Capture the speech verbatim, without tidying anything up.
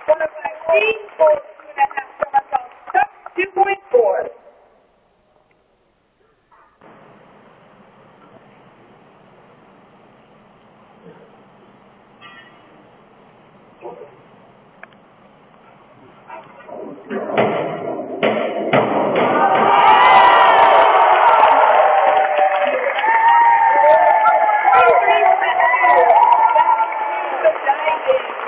followed by Dean for two and a half somersaults. Stop, two point four. Thank you.